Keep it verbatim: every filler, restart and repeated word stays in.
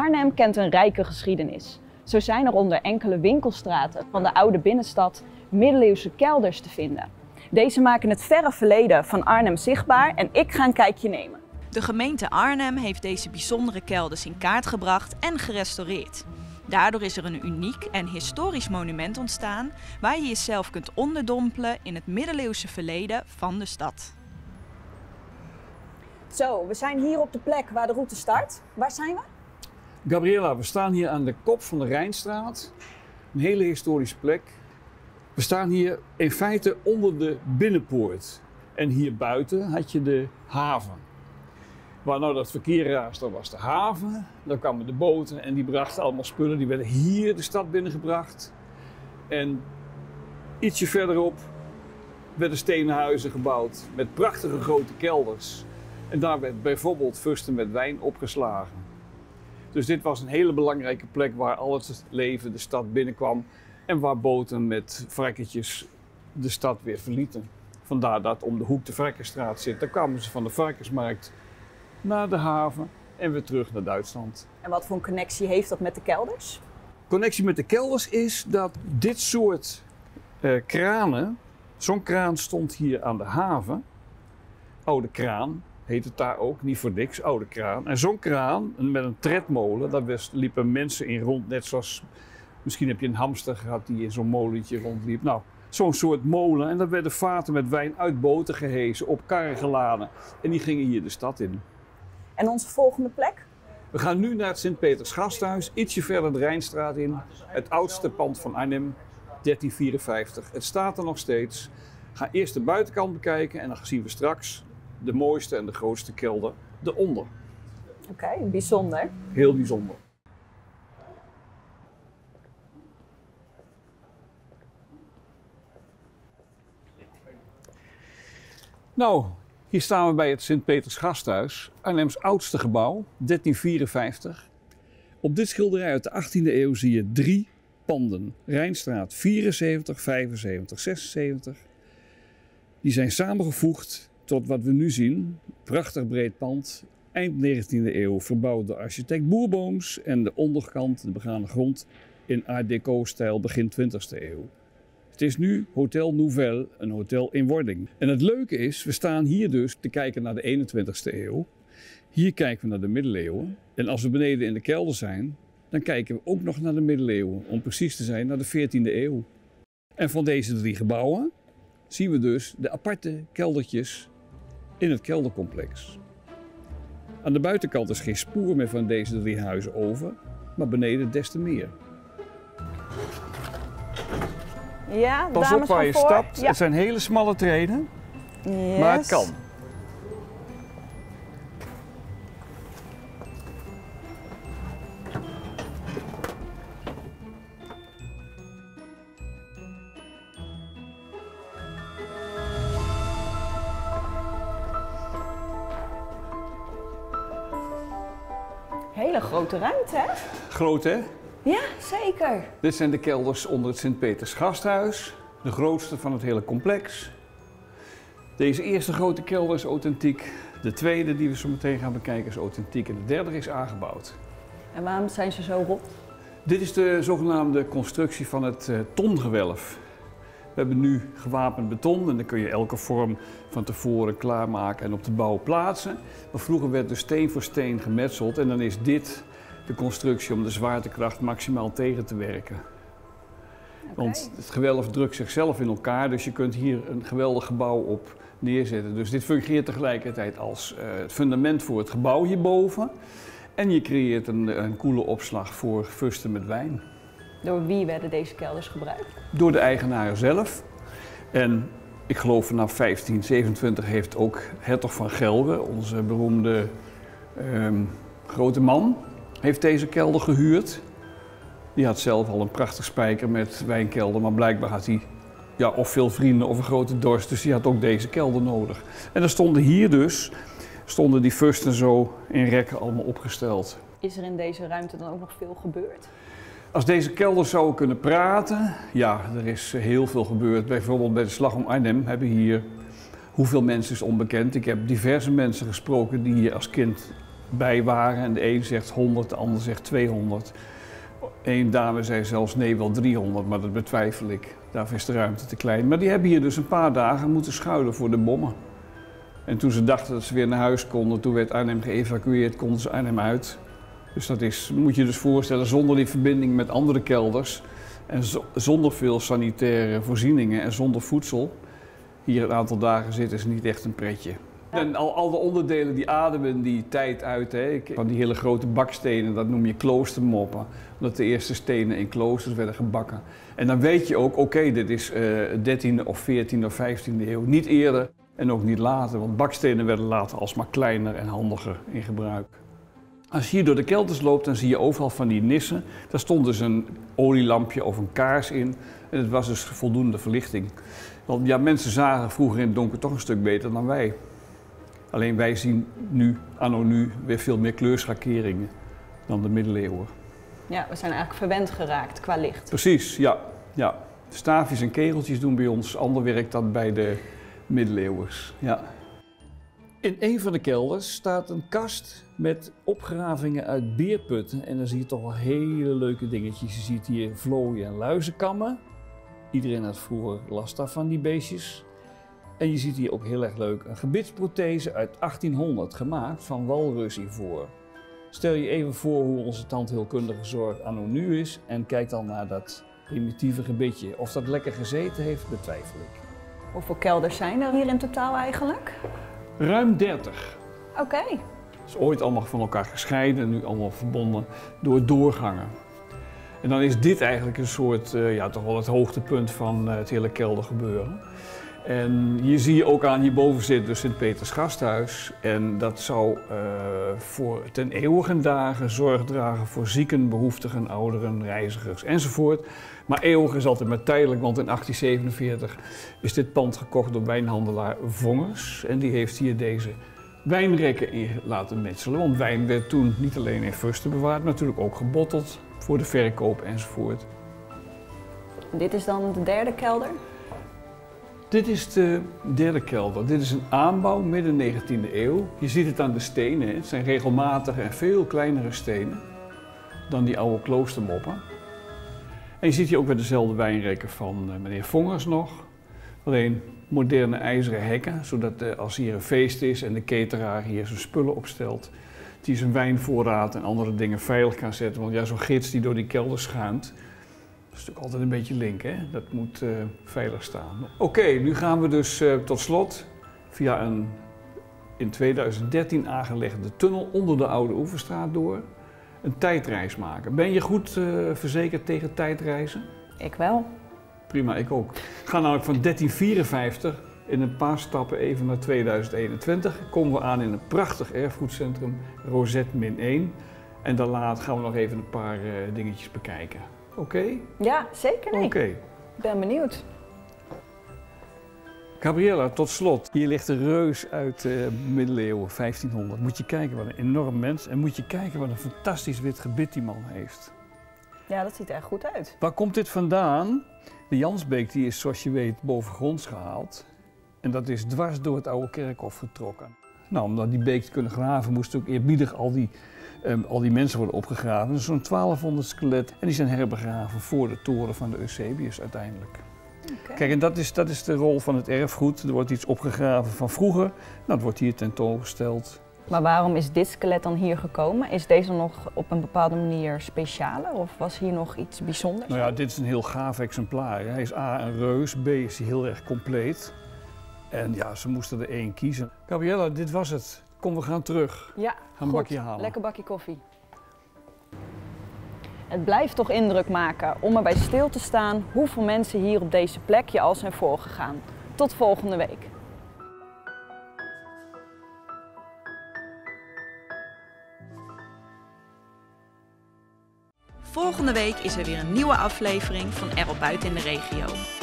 Arnhem kent een rijke geschiedenis. Zo zijn er onder enkele winkelstraten van de oude binnenstad middeleeuwse kelders te vinden. Deze maken het verre verleden van Arnhem zichtbaar en ik ga een kijkje nemen. De gemeente Arnhem heeft deze bijzondere kelders in kaart gebracht en gerestaureerd. Daardoor is er een uniek en historisch monument ontstaan waar je jezelf kunt onderdompelen in het middeleeuwse verleden van de stad. Zo, we zijn hier op de plek waar de route start. Waar zijn we? Gabriella, we staan hier aan de kop van de Rijnstraat. Een hele historische plek. We staan hier in feite onder de binnenpoort. En hier buiten had je de haven. Waar nou dat verkeer raasde, was de haven. Dan kwamen de boten en die brachten allemaal spullen. Die werden hier de stad binnengebracht. En ietsje verderop werden stenen huizen gebouwd met prachtige grote kelders. En daar werd bijvoorbeeld fusten met wijn opgeslagen. Dus dit was een hele belangrijke plek waar al het leven de stad binnenkwam. En waar boten met varkentjes de stad weer verlieten. Vandaar dat om de hoek de Varkensstraat zit. Daar kwamen ze van de varkensmarkt naar de haven en weer terug naar Duitsland. En wat voor een connectie heeft dat met de kelders? Connectie met de kelders is dat dit soort uh, kranen, zo'n kraan stond hier aan de haven. Oude kraan heet het daar ook, niet voor niks, oude kraan. En zo'n kraan met een tredmolen, daar liepen mensen in rond, net zoals misschien heb je een hamster gehad die in zo'n molentje rondliep. Nou, zo'n soort molen. En daar werden vaten met wijn uit boten gehesen, op karren geladen. En die gingen hier de stad in. En onze volgende plek? We gaan nu naar het Sint-Peters Gasthuis, ietsje verder de Rijnstraat in. Het oudste pand van Arnhem, dertien vierenvijftig. Het staat er nog steeds. Ga eerst de buitenkant bekijken en dan zien we straks de mooiste en de grootste kelder eronder. Oké, okay, bijzonder. Heel bijzonder. Nou, hier staan we bij het Sint-Peters Gasthuis, Arnhems oudste gebouw, dertien vierenvijftig. Op dit schilderij uit de achttiende eeuw zie je drie panden. Rijnstraat vierenzeventig, vijfenzeventig, zesenzeventig. Die zijn samengevoegd tot wat we nu zien. Prachtig breed pand, eind negentiende eeuw, verbouwd door architect Boerbooms. En de onderkant, de begane grond, in Art Deco-stijl begin twintigste eeuw. Het is nu Hotel Nouvelle, een hotel in wording. En het leuke is, we staan hier dus te kijken naar de eenentwintigste eeuw. Hier kijken we naar de middeleeuwen. En als we beneden in de kelder zijn, dan kijken we ook nog naar de middeleeuwen. Om precies te zijn naar de veertiende eeuw. En van deze drie gebouwen zien we dus de aparte keldertjes in het keldercomplex. Aan de buitenkant is geen spoor meer van deze drie huizen over, maar beneden des te meer. Ja, Pas dames op waar van je voor. stapt. Ja. Het zijn hele smalle treden, Yes. maar het kan. Hele grote ruimte, hè? Groot hè? Ja, zeker. Dit zijn de kelders onder het Sint-Peters Gasthuis, de grootste van het hele complex. Deze eerste grote kelder is authentiek, de tweede die we zo meteen gaan bekijken is authentiek en de derde is aangebouwd. En waarom zijn ze zo rond? Dit is de zogenaamde constructie van het uh, tongewelf. We hebben nu gewapend beton en dan kun je elke vorm van tevoren klaarmaken en op de bouw plaatsen. Maar vroeger werd dus steen voor steen gemetseld en dan is dit de constructie om de zwaartekracht maximaal tegen te werken. Okay. Want het gewelf drukt zichzelf in elkaar, dus je kunt hier een geweldig gebouw op neerzetten. Dus dit fungeert tegelijkertijd als uh, het fundament voor het gebouw hierboven. En je creëert een, een koele opslag voor fusten met wijn. Door wie werden deze kelders gebruikt? Door de eigenaren zelf. En ik geloof vanaf vijftien zevenentwintig heeft ook hertog van Gelre, onze beroemde um, grote man, heeft deze kelder gehuurd. Die had zelf al een prachtig spijker met wijnkelder, maar blijkbaar had hij ja, of veel vrienden of een grote dorst, dus die had ook deze kelder nodig. En er stonden hier dus, stonden die fusten zo in rekken allemaal opgesteld. Is er in deze ruimte dan ook nog veel gebeurd? Als deze kelders zouden kunnen praten, ja, er is heel veel gebeurd. Bijvoorbeeld bij de Slag om Arnhem hebben hier, hoeveel mensen is onbekend. Ik heb diverse mensen gesproken die hier als kind bij waren. En de een zegt honderd, de ander zegt tweehonderd. Eén dame zei zelfs nee, wel driehonderd, maar dat betwijfel ik. Daarvoor is de ruimte te klein. Maar die hebben hier dus een paar dagen moeten schuilen voor de bommen. En toen ze dachten dat ze weer naar huis konden, toen werd Arnhem geëvacueerd, konden ze Arnhem uit. Dus dat is, moet je dus voorstellen, zonder die verbinding met andere kelders en zonder veel sanitaire voorzieningen en zonder voedsel, hier een aantal dagen zitten is niet echt een pretje. En al, al de onderdelen die ademen die tijd uit, hè. Van die hele grote bakstenen, dat noem je kloostermoppen. Omdat de eerste stenen in kloosters werden gebakken. En dan weet je ook, oké, okay, dit is uh, dertiende of veertiende of vijftiende eeuw. Niet eerder en ook niet later, want bakstenen werden later alsmaar kleiner en handiger in gebruik. Als je hier door de kelders loopt, dan zie je overal van die nissen. Daar stond dus een olielampje of een kaars in. En het was dus voldoende verlichting. Want ja, mensen zagen vroeger in het donker toch een stuk beter dan wij. Alleen wij zien nu, anno nu, weer veel meer kleurschakeringen dan de middeleeuwen. Ja, we zijn eigenlijk verwend geraakt qua licht. Precies, ja. ja. Staafjes en kegeltjes doen bij ons ander werk dan bij de middeleeuwers. Ja. In een van de kelders staat een kast met opgravingen uit beerputten. En dan zie je toch wel hele leuke dingetjes. Je ziet hier vlooien en luizenkammen. Iedereen had vroeger last van die beestjes. En je ziet hier ook heel erg leuk een gebitsprothese uit achttienhonderd, gemaakt van walrusivoor. Stel je even voor hoe onze tandheelkundige zorg anno nu is en kijk dan naar dat primitieve gebitje. Of dat lekker gezeten heeft, betwijfel ik. Hoeveel kelders zijn er hier in totaal eigenlijk? Ruim dertig. Oké. Okay. Het is ooit allemaal van elkaar gescheiden en nu allemaal verbonden door doorgangen. En dan is dit eigenlijk een soort, uh, ja, toch wel het hoogtepunt van uh, het hele keldergebeuren. En hier zie je ook aan, hierboven zit dus Sint-Peters Gasthuis. En dat zou uh, voor ten eeuwigen dagen zorg dragen voor zieken, behoeftigen, ouderen, reizigers enzovoort. Maar eeuwig is altijd maar tijdelijk, want in achttien zevenenveertig is dit pand gekocht door wijnhandelaar Vongers. En die heeft hier deze wijnrekken in laten metselen. Want wijn werd toen niet alleen in fusten bewaard, maar natuurlijk ook gebotteld voor de verkoop enzovoort. Dit is dan de derde kelder? Dit is de derde kelder. Dit is een aanbouw midden negentiende eeuw. Je ziet het aan de stenen. Het zijn regelmatige en veel kleinere stenen dan die oude kloostermoppen. En je ziet hier ook weer dezelfde wijnrekken van uh, meneer Vongers nog. Alleen moderne ijzeren hekken, zodat uh, als hier een feest is en de cateraar hier zijn spullen opstelt, die zijn wijnvoorraad en andere dingen veilig kan zetten. Want ja, zo'n gids die door die kelder schuimt, dat is natuurlijk altijd een beetje link, hè? Dat moet uh, veilig staan. Oké, okay, nu gaan we dus uh, tot slot via een in tweeduizend dertien aangelegde tunnel onder de Oude Oeverstraat door een tijdreis maken. Ben je goed uh, verzekerd tegen tijdreizen? Ik wel. Prima, ik ook. Ik ga namelijk van dertien vierenvijftig in een paar stappen even naar tweeduizend eenentwintig. Komen we aan in een prachtig erfgoedcentrum, Rosette min één. En daarna gaan we nog even een paar uh, dingetjes bekijken. Oké? Okay? Ja, zeker. Nee. Oké. Okay. Ik ben benieuwd. Gabriella, tot slot. Hier ligt een reus uit uh, middeleeuwen, vijftienhonderd. Moet je kijken, wat een enorm mens. En moet je kijken wat een fantastisch wit gebit die man heeft. Ja, dat ziet er echt goed uit. Waar komt dit vandaan? De Jansbeek die is, zoals je weet, bovengronds gehaald. En dat is dwars door het oude kerkhof getrokken. Nou, om die beek te kunnen graven, moesten ook eerbiedig al die, um, al die mensen worden opgegraven. Dus zo'n twaalfhonderd skelet. En die zijn herbegraven voor de toren van de Eusebius uiteindelijk. Okay. Kijk, en dat is, dat is de rol van het erfgoed. Er wordt iets opgegraven van vroeger. Nou, dat wordt hier tentoongesteld. Maar waarom is dit skelet dan hier gekomen? Is deze nog op een bepaalde manier specialer of was hier nog iets bijzonders? Nou ja, dit is een heel gaaf exemplaar. Hij is A, een reus, B, is hij heel erg compleet. En ja, ze moesten er één kiezen. Gabriella, dit was het. Kom, we gaan terug. Ja, gaan een goed. bakje halen. Lekker bakje koffie. Het blijft toch indruk maken om erbij stil te staan hoeveel mensen hier op deze plek je al zijn voorgegaan. Tot volgende week. Volgende week is er weer een nieuwe aflevering van Erop Uit in de Regio.